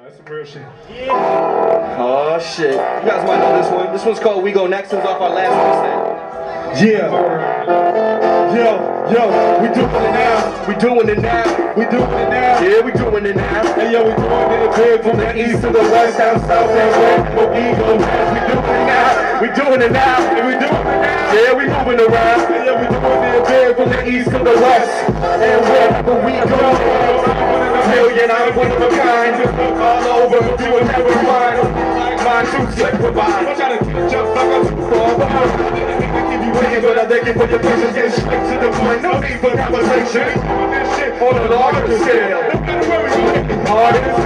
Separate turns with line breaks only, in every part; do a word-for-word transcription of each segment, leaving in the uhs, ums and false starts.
That's some real shit.
Yeah. Oh shit. You guys might know this one. This one's called We Go Next. It was off our last mixtape.
Yeah. Yo, yo, we doing it now.
We doing it now.
We doing it now.
Yeah, we doing it now.
Hey yo, we doing it big from the east to the west, down south and west. But we go next. We doing it now.
We doing it now.
And we doing it now.
Yeah, we moving around.
Hey yo, we doing it big from the east to the west.
And wherever we go. Million, I'm one of a kind. All over, doing every line. Like mine, too slick provide.
I'm trying to get jump like I'm too far behind. I keep you waiting, but I thank you for your patience. Get straight to the point. No need for conversation. This shit on a larger scale. No matter where we go, hard as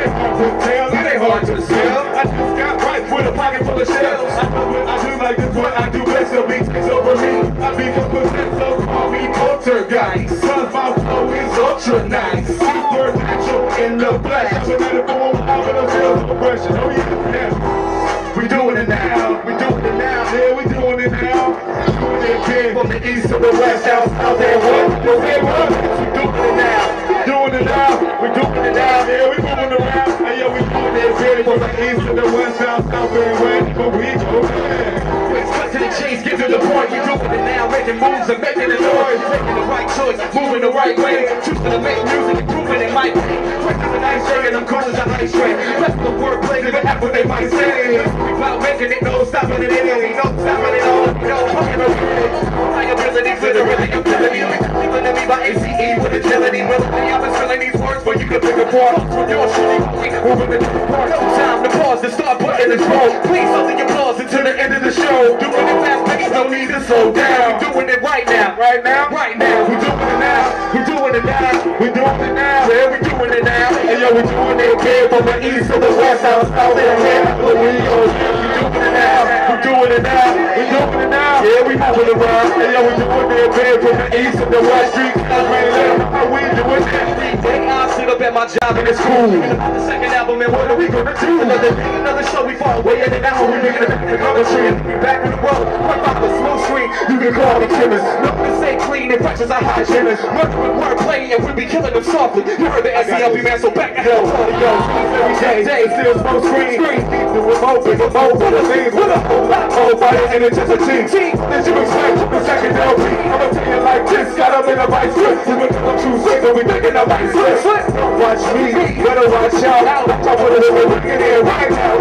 hell. It ain't hard to sell. I just got right with a pocket full of shells. I do what I do like this, what I do best. So beat takes over me. I become possessed, so call me poltergeist. Cause my flow is ultra nice. Supernatural in the flesh. I'm a metaphor, I'm gonna feel the oppression. Oh yeah, yeah. We doing it now. We doing it now. Yeah, we doing it now. Doing it big from the east to the west, down south and what? Yo, hey, what? We doing it now. Doing it now. We doing it now. Yeah, we moving around. Hey, yo, we doing it big from the east to the west, down south and west. But we go back.
Let's cut to the chase, get to the point. We doing it now, making moves and making the noise, making the right choice, moving the right way, choosing to make music, improving it might be. Quicker than ice shaking them corners of ice train. Rest of the wordplay, even that's what they might say. While making it, no stopping it, ain't no stopping it all. No fucking away. Liability for the really ability. People to me by A C E with agility. Willingly, I've been spilling these words, but you can pick apart. From your shitty, moving it apart. No time to pause to start putting this roll. Please hold the applause until the end of the show. Doing it fast paced, no need to slow down. We're doing it right now, right now, right now. We're doing it now, we're doing it now, we're doing it now. Yeah, we're doing it now. And yo, we're doing it big from the east to the west, down south and here. But we go, we're doing it now, we're doing it now, we're doing it now. Yeah, we moving around. And yo, we're doing it big from the east to the west. Street, as we live, how we doing it. Every day I sit up at my job and it's cool. The second album, and what are we gonna do? Another day, another show, we far away in an hour. We making it back in the country and we back in the road. Right off the smoke screen, you can call me chemist. Nothing to say clean and fresh as a hygienist. Murder with wordplay and we be killing them softly. You heard the S C L B man, so back the hell up. Yo, every day, day, still smoke screen. Screen, the remote, the remote, with the things, with a whole lot of fire and it's just a team. Team, that you expect the second L P. I'ma tell you like this, got up in a vice grip. We went to the true state, but we thinking a vice grip. Don't watch me, better watch out. Top of the river, we get in right now.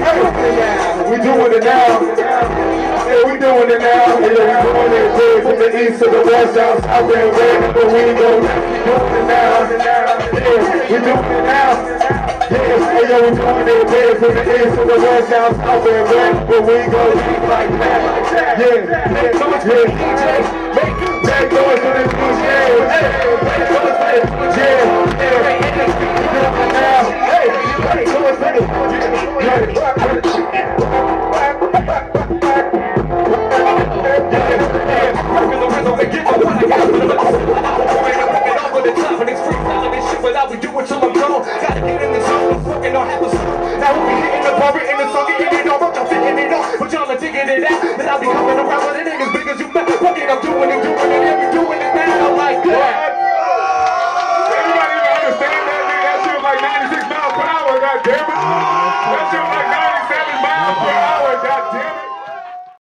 We doing it now. Yeah, we doing it now. Yeah, we doing it big from the east to the west, down south and west. But we go, we doing it now. Yeah, we doing it now. Yeah, yeah, we doing it big from the east to the west, down south and west. But we go like that. Yeah, yeah, so much for the D J. Make, make noise for the D J. Make noise for the D J.